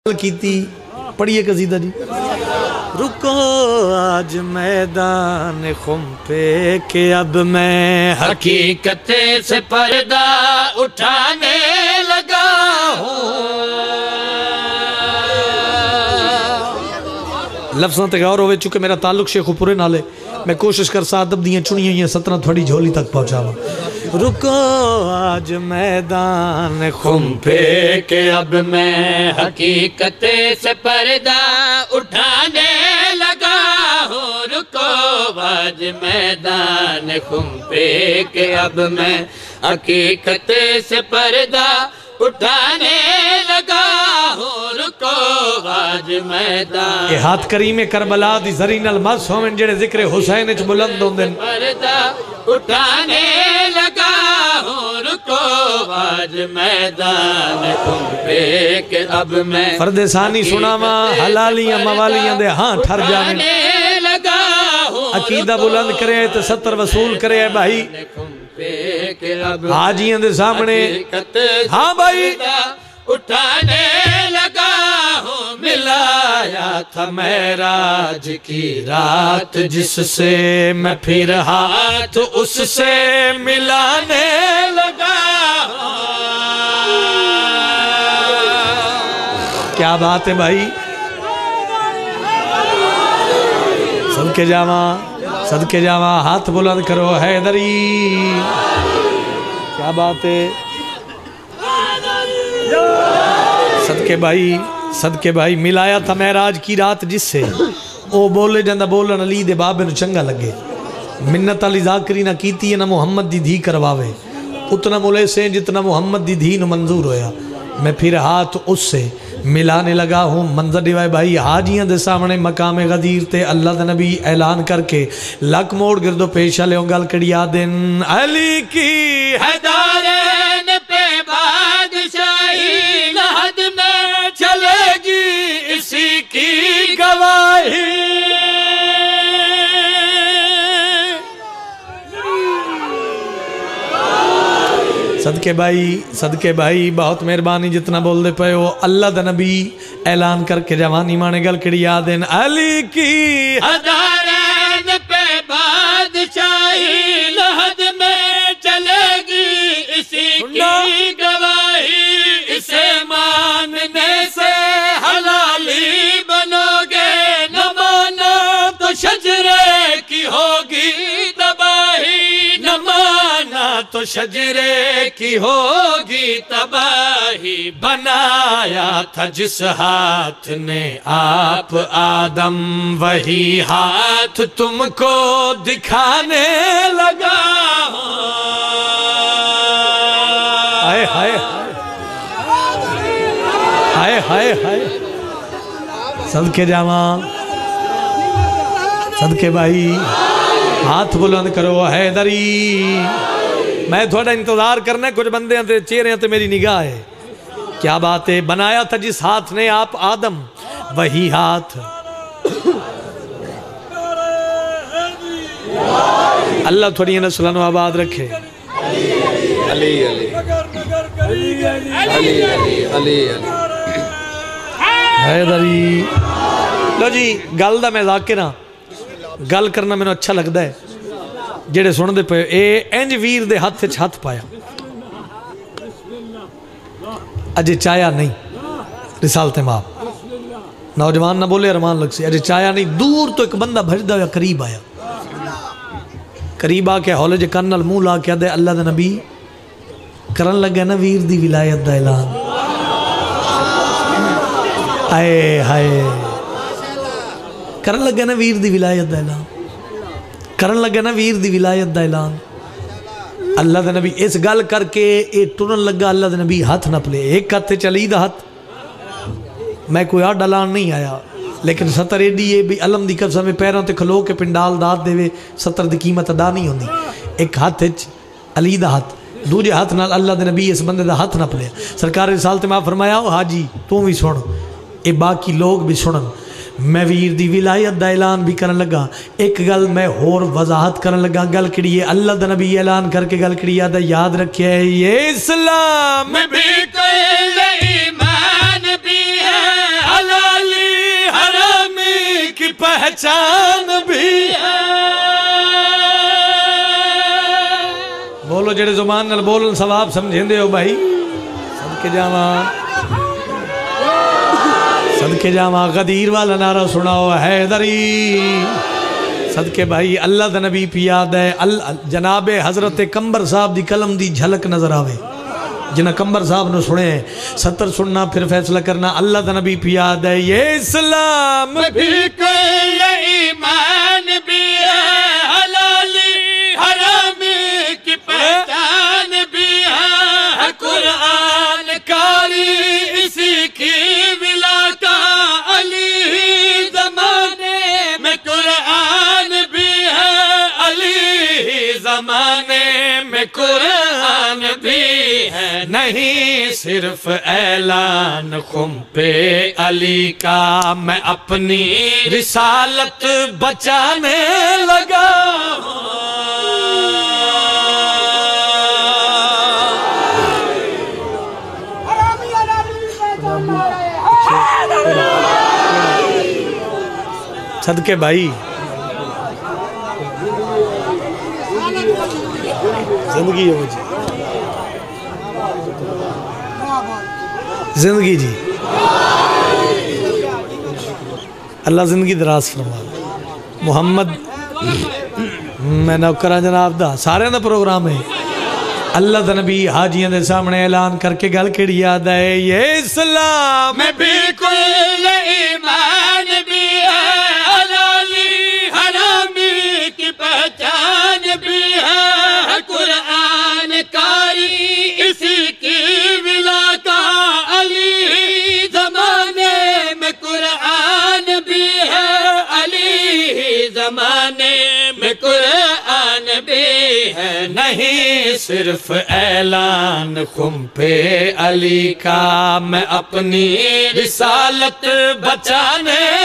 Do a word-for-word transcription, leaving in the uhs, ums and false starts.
कीती पढ़िए कसीदा जी। रुको आज मैदान खुम पे कि अब मैं हकीकत से पर्दा उठाने लगा हूँ। लफ्ज़ां ते गौर होवे, चूंकि मेरा ताल्लुक शेखुपुरे नाले, मैं कोशिश कर सा अदब दियां चुनियां हुई सतना थोड़ी झोली तक पहुँचावा। रुको आज मैदान खुम पे के अब मैं हकीकत से पर्दा उठाने लगा हूँ। रुको आज मैदान खुम पे के अब मैं हकीकत से पर्दा उठाने लगा हूँ। रुको आज मैदान ये हाथ करीमे करबला दी जरी नाल मस होवन जेड़े जिक्र हुसैन विच बुलंद होंदे न। पर्दा उठाने लगा हूँ। रुको आज मैदान खुम पे के अब मैं फर्दे सानी सुनावा हलालियां मवालियां दे हां ठर जावे। लगा हूँ। अकीदा बुलंद करे तो सत्तर वसूल करे भाई हाजियां दे सामने। हाँ भाई उठाने लगा हूँ। मिलाया था मेराज की रात जिससे मैं फिर हाथ उससे मिलाने लगा हूँ। क्या बात है भाई, सदके जावा सदके जावा हाथ बुलंद करो हैदरी। क्या बात है, सदके भाई सदके भाई। मिलाया था महराज की रात जिससे ओ बोले जांदा बोलन अली दे बाबे नूं चंगा लगे। मिन्नत अली जाकरी ना कीती ना मुहम्मद दी धी करवावे, उतना मुले से जितना मुहम्मद दी धी नूं मंजूर होया। मैं फिर हाथ उससे मिलाने लगा हूँ। मंजर दिवाए भाई हाजियां दे सामने मकाम गदीर ते अल्लाह दा नबी ऐलान करके लक मोड़ गिरदो पेश आले गल कड़िया दिन अली की हैदारैन पे बादशाही लहद में चलेगी इसी की गवाही। सदके भाई सदके भाई बहुत मेहरबानी जितना बोल दे पे हो। अल्लाह दा नबी ऐलान करके जवानी माने गल कड़ी याद है अली की हैदारैन पे बादशाही लहद में चलेगी इसी की गवाही। इसे मानने से हलाली बनोगे, न मानो तो शजरे की होगी तबाही। न माना तो शजरे की होगी तबाही। बनाया था जिस हाथ ने आप आदम, वही हाथ तुमको दिखाने लगा। हाय हाय हाय हाय हाय सदके जावा सदके भाई हाथ बुलंद करो हैदरी। मैं थोड़ा इंतजार करना, कुछ बंदे ते चेहरे ते मेरी निगाह है। क्या बात है, बनाया था जिस हाथ ने आप आदम, वही हाथ अल्लाह थोड़ी नस्लों को आबाद रखे। अली अली अली अली अली हैदरी। लो जी गल दा मैं जाकिर हाँ, गल करना मैंने अच्छा लगता है। जेड़े सुनते पे ए इंज वीर दे हाथ च हाथ पाया, अजे चाया नहीं रिसालते माँ नौजवान ना बोले अरमान लग से, अजे चाया नहीं। दूर तो एक बंदा भजदा हुआ करीब आया, करीब आके हौले जे कन नाल मुंह ला के आदे अल्लाह दे नबी करन लगे ना वीर दी विलायत दा ऐलान। हाय हाय करन लगे ना वीर दी विलायत दा ऐलान, करन लगे ना वीर दी विलायत दा ऐलान। अल्लाह दे नबी इस गल करके ये टुरन लगा। अल्लाह दे नबी हाथ न पले, एक हाथ चली दा हाथ। मैं कोई आड ऐलान नहीं आया, लेकिन सतर एडी है भी अलम दी कसम में पैरों ते खलो के पिंडाल दाद देवे, सतर दी कीमत अदा नहीं होंदी। एक हाथ अली दा हाथ, दूजे हाथ नाल अल्लाह दे नबी इस बंदे दा हाथ न पले। सरकार रिसालत में फरमाया हाजी तू भी सुन, ये बाकी लोग भी सुनन। मैं वीर दी विलायत दा ऐलान भी करन लगा। एक गल मैं होर वजाहत करन लगा। गल कड़ी है अल्लाह दा नबी ऐलान करके गल कड़ी याद याद रखे ये इस्लाम भी कोई ईमान भी है پہچان بھی ہے. بولو جڑے زبان نال بولن ثواب سمجھیں دے ہو بھائی. صدقے جاواں صدقے جاواں غدیر والا نعرہ سناؤ حیدری. صدقے بھائی اللہ دا نبی پیاد ہے. جناب حضرت کمبر صاحب دی کلم دی جھلک نظر آوے. جنہ کمبر صاحب نے سنے ستر سننا پھر فیصلہ کرنا. اللہ دا نبی پیاد ہے. یہ اسلام بھی کل ایمان بھی ہے حلالی حرامی کی پہچان بھی ہے. قرآن کاری اسی کی ولا کا علی زمانے میں قرآن بھی ہے. علی زمانے میں قرآن بھی ہے. نہیں صرف اعلان خم پہ علی کا میں اپنی رسالت بچانے لگا صدقے بھائی. زندگی ہو جی زندگی جی اللہ زندگی دراز فرما. محمد میں نوکرہ جناب دا سارے دا پروگرام ہے. اللہ دا نبی حاجیاں دے سامنے اعلان کر کے گل کیڑی یاد ہے. یہ اسلام میں بالکل ایمان بھی ہے حلالی حرامی کی پہچان بھی ہے. قرآن کاری اسی کی ولا کا علی زمانے میں قرآن بھی ہے. علی زمانے میں قرآن بھی ہے. نہیں صرف اعلان خم پہ علی کا میں اپنی رسالت بچانے